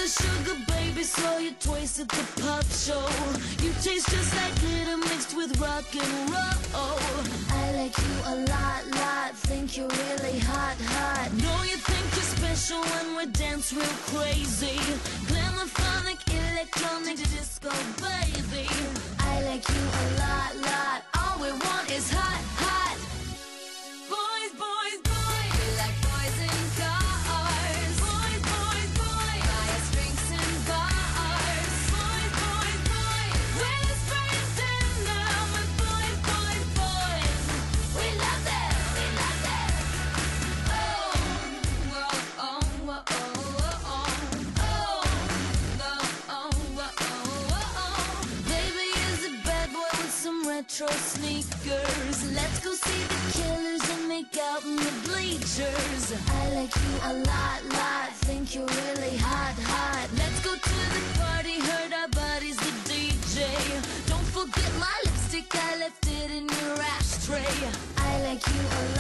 the sugar baby, saw your toys at the pop show. You taste just like glitter mixed with rock and roll. I like you a lot, think you're really hot. Know you think you're special when we dance real crazy. Glamophonic, electronic, disco baby. I like you a lot, all we want is hot. Boys, boys, boys, We like boys in cars. boys, boys, boys, Buy us drinks in bars. boys, boys, boys. We're just friends now with boys, boys, boys. We love them, we love them. Baby is a bad boy with some retro sneakers. Let's go see the Killers and make out in the bleachers. I like you a lot, think you're really hot. Let's go to the party, hurt our bodies, the DJ. Don't forget my lipstick, I left it in your ashtray. I like you a